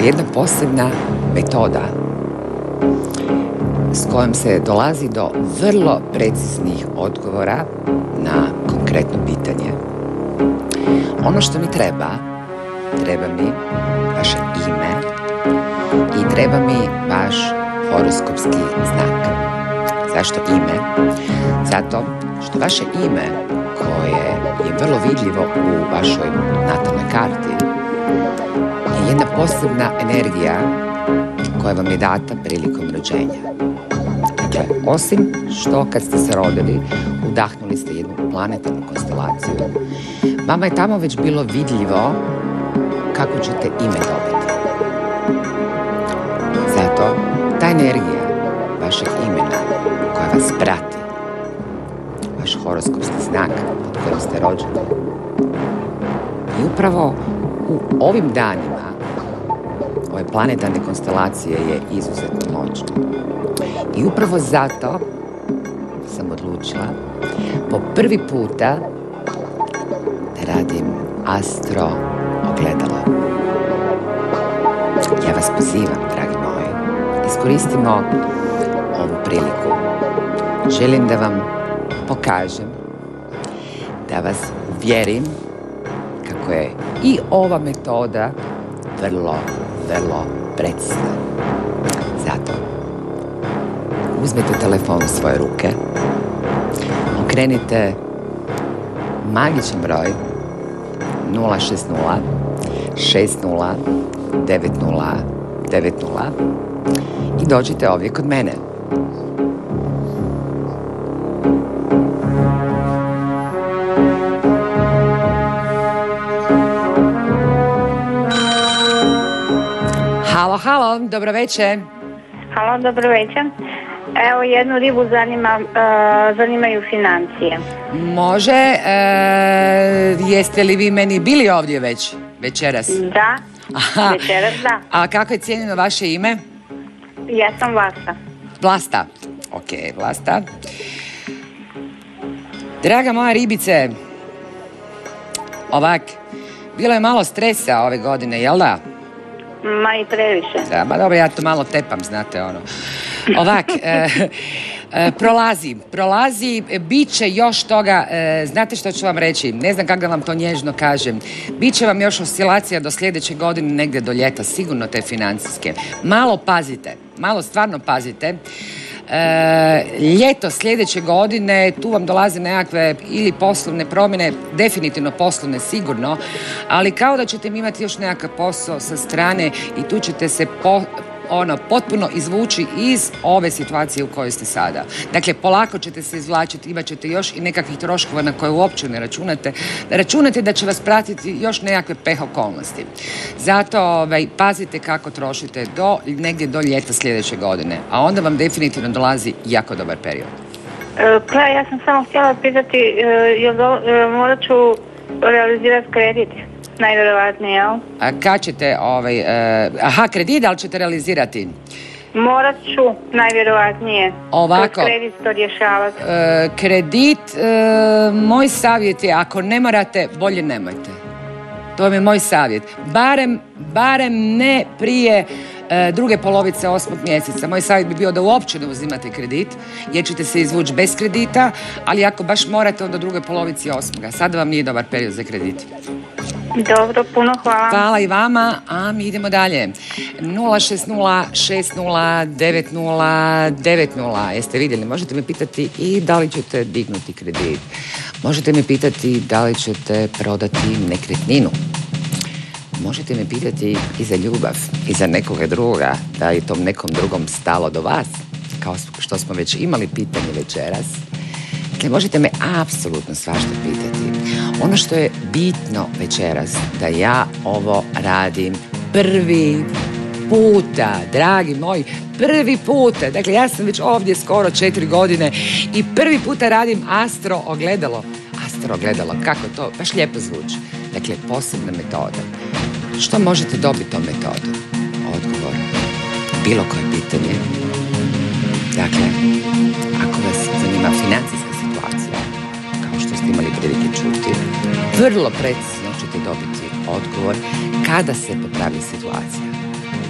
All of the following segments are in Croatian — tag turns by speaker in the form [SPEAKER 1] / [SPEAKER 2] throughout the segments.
[SPEAKER 1] jedna posebna metoda s kojom se dolazi do vrlo preciznih odgovora na konkretno pitanje. Ono što mi treba mi vaše ime i treba mi vaš horoskopski znak. Zašto ime? Zato što vaše ime, koje je vrlo vidljivo u vašoj natalnoj karti, je jedna posebna energija koja vam je data prilikom rođenja. Dakle, osim što kad ste se rodili, udahnuli ste jednu planetarnu konstelaciju, vama je tamo već bilo vidljivo kako ćete ime dobiti. Zato ta energija vašeg imena koja vas prati, vaš horoskopski znak pod kojim ste rođeni, i upravo u ovim danima ove planetarne konstelacije je izuzetno moćna. I upravo zato sam odlučila po prvi puta da radim astro ogledalo. Ja vas pozivam, dragi moji, iskoristimo ovu priliku. Želim da vam pokažem, da vas uvjerim kako je i ova metoda vrlo precizna. Zato uzmete telefon u svoje ruke, okrenite magičan broj 060 60 90 90 i dođite ovdje kod mene. Halo, dobro večer.
[SPEAKER 2] Halo, dobro večer. Evo, jednu ribu zanimaju financije.
[SPEAKER 1] Može, jeste li vi meni bili ovdje večeras?
[SPEAKER 2] Da, večeras da.
[SPEAKER 1] A kako je cijenjeno vaše ime?
[SPEAKER 2] Ja sam Vlasta.
[SPEAKER 1] Vlasta, ok, Vlasta. Draga moja ribice, ovak, bilo je malo stresa ove godine, jel da?
[SPEAKER 2] Ma i previše.
[SPEAKER 1] Da, ba dobro, ja to malo tepam, znate ono. Ovak, prolazi, bit će još toga, znate što ću vam reći, ne znam kako da vam to nježno kažem, bit će vam još oscilacija do sljedeće godine, negdje do ljeta, sigurno te financijske. Malo stvarno pazite. Ljeto sljedeće godine, tu vam dolaze nekakve ili poslovne promjene, definitivno poslovne sigurno, ali kao da ćete imati još nekakav posao sa strane i tu ćete se potpuno izvući iz ove situacije u kojoj ste sada. Dakle, polako ćete se izvlačiti, imat ćete još i nekakvih troškova na koje uopće ne računate. Računate da će vas pratiti još nekakve peh okolnosti. Zato pazite kako trošite negdje do ljeta sljedeće godine, a onda vam definitivno dolazi jako dobar period.
[SPEAKER 2] Ja sam samo htjela pitati, morat ću realizirati kredit. Najvjerovatnije, jel?
[SPEAKER 1] A kad ćete, kredit, da li ćete realizirati?
[SPEAKER 2] Morat ću, najvjerovatnije.
[SPEAKER 1] Ovako.
[SPEAKER 2] Kroz kredit to rješavati.
[SPEAKER 1] Kredit, moj savjet je, ako ne morate, bolje nemojte. To vam je moj savjet. Barem ne prije druge polovice 8. mjeseca. Moj savjet bi bio da uopće ne uzimate kredit, jer ćete se izvući bez kredita, ali ako baš morate, onda druge polovici 8. Sada vam nije dobar period za kredit.
[SPEAKER 2] Dobro, puno hvala.
[SPEAKER 1] Hvala i vama, a mi idemo dalje. 060 60 90 90. Jeste vidjeli, možete me pitati i da li ćete dignuti kredit. Možete me pitati da li ćete prodati nekretninu. Možete me pitati i za ljubav, i za nekoga druga, da je tom nekom drugom stalo do vas, kao što smo već imali pitanje večeras. Dakle, možete me apsolutno svašta pitati. Ono što je bitno večeras, da ja ovo radim prvi puta, dragi moji, prvi puta. Dakle, ja sam već ovdje skoro 4 godine i prvi puta radim astro ogledalo. Astro ogledalo, kako to? Baš lijepo zvuči. Dakle, posebna metoda. Što možete dobiti tom metodom? Odgovor. Bilo koje pitanje. Dakle, ako vas zanima financijska situacija, kao što ste imali prilike čuti, vrlo precizno ćete dobiti odgovor kada se popravi situacija.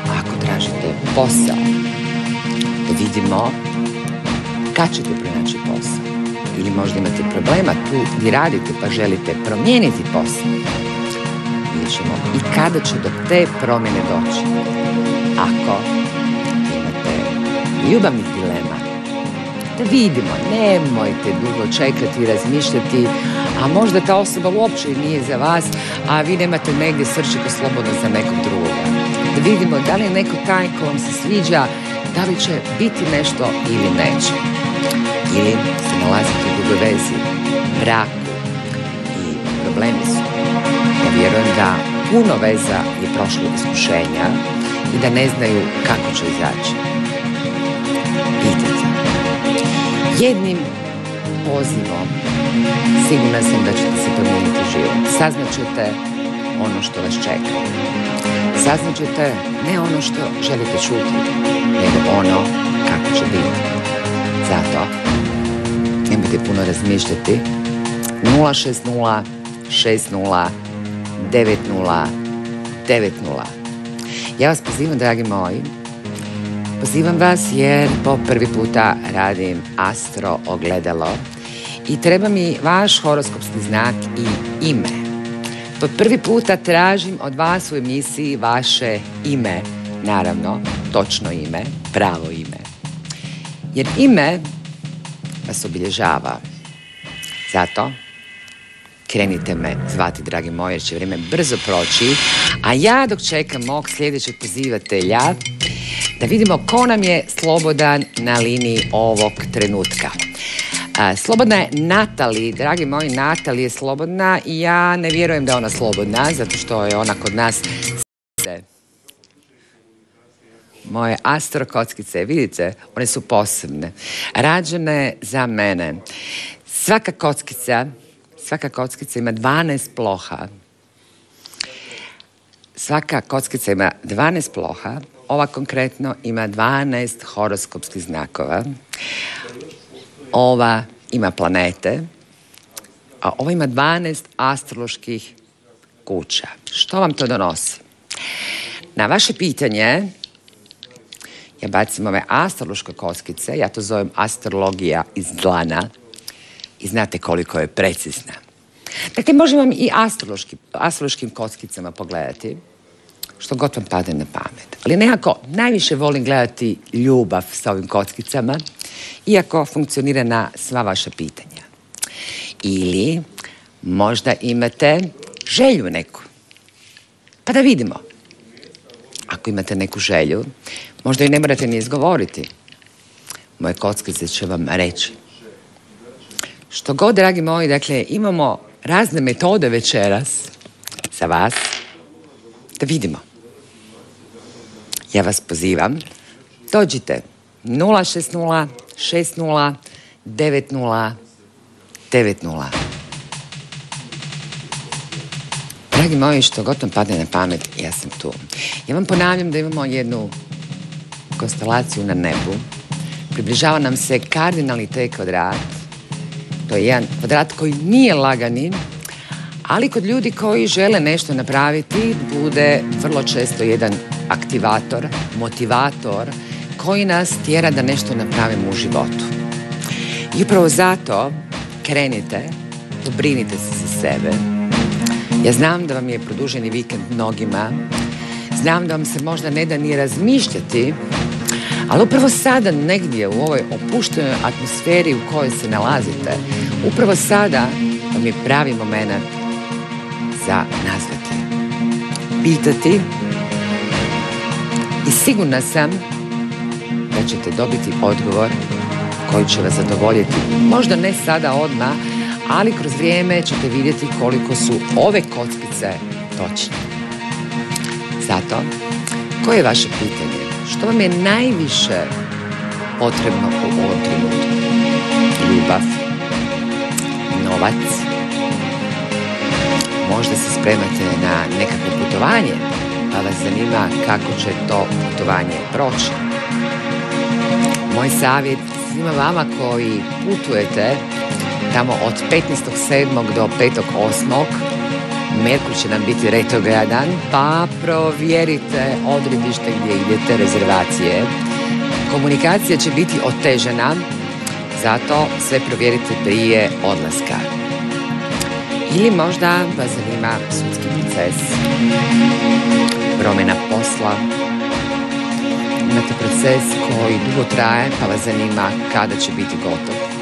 [SPEAKER 1] ako tražite posao, da vidimo kad ćete pronaći posao. Ili možda imate problema tu gdje radite pa želite promijeniti posao. Vidjet ćemo i kada će do te promjene doći. Ako imate ljubavnih dilema, da vidimo, nemojte dugo čekati i razmišljati, a možda ta osoba uopće nije za vas, a vi nemate negdje srčiko slobodno za nekog drugoga. Da vidimo da li je neko taj ko vam se sviđa, da li će biti nešto ili neće. Ili se nalazite u dugoj vezi, braku i problemi su. Ja vjerujem da puno veza je prošlo iskušenja i da ne znaju kako će izaći. Pitajte. Jednim pozivom sigurna sam da ćete se promijeniti život. Saznaćete ono što vas čeka. Saznaćete ne ono što želite čuti, nego ono kako će biti. Zato nemojte puno razmišljati. 060 60 90 90. Ja vas pozivam, dragi moji, pozivam vas jer po prvi puta radim astro ogledalo i treba mi vaš horoskopski znak i ime. Po prvi puta tražim od vas u emisiji vaše ime, naravno, točno ime, pravo ime. Jer ime vas obilježava. Zato krenite me zvati, dragi moji, jer će vrijeme brzo proći, a ja dok čekam mog sljedećeg pozivatelja da vidimo ko nam je slobodan na liniji ovog trenutka. Slobodna je Natali, dragi moji, Natali je slobodna i ja ne vjerujem da je ona slobodna, zato što je ona kod nas moje astro kockice, vidite, one su posebne, rađene za mene. Svaka kockica ima 12 ploha. Svaka kockica ima 12 ploha. Ova konkretno ima 12 horoskopskih znakova. Ova ima planete, a ova ima 12 astroloških kuća. Što vam to donosi? Na vaše pitanje ja bacim ove astrološke kockice, ja to zovem astrologija iz dlana i znate koliko je precizna. Dakle, možemo vam i astrološkim kockicama pogledati, što god vam padne na pamet. Ali nekako najviše volim gledati ljubav sa ovim kockicama, iako funkcionira na sva vaša pitanja. Ili možda imate želju neku. Pa da vidimo. Ako imate neku želju, možda i ne morate ni izgovoriti. Moje kockice će vam reći. Što god, dragi moji, dakle, imamo razne metode večeras za vas, da vidimo. Ja vas pozivam, dođite 060 60 90 90. Dragi moji, što god vam padne na pamet, ja sam tu. Ja vam ponavljam da imamo jednu konstelaciju na nebu. Približava nam se kardinalni T kvadrat. To je jedan kvadrat koji nije laganin, ali kod ljudi koji žele nešto napraviti bude vrlo često jedan aktivator, motivator koji nas tjera da nešto napravimo u životu. I upravo zato krenite, pobrinite se za sebe. Ja znam da vam je produženi vikend mnogima, znam da vam se možda ne da ni razmišljati, ali upravo sada negdje u ovoj opuštenoj atmosferi u kojoj se nalazite, upravo sada vam je pravi moment za nazvati, pitati i sigurna sam da ćete dobiti odgovor koji će vas zadovoljiti. Možda ne sada odmah, ali kroz vrijeme ćete vidjeti koliko su ove kockice točne. Zato, koje je vaše pitanje? Što vam je najviše potrebno u ovom trenutku? Ljubav, novac, možda se spremate na nekakvo putovanje, pa vas zanima kako će to putovanje proći. Moj savjet svima vama koji putujete tamo od 15.7. do 5.8. Merkur će nam biti retrogradan, pa provjerite odredište gdje idete, rezervacije. Komunikacija će biti otežana, zato sve provjerite prije odlaska. Ili možda vas zanima sudski proces, promjena posla. Imate proces koji dugo traje, pa vas zanima kada će biti gotov.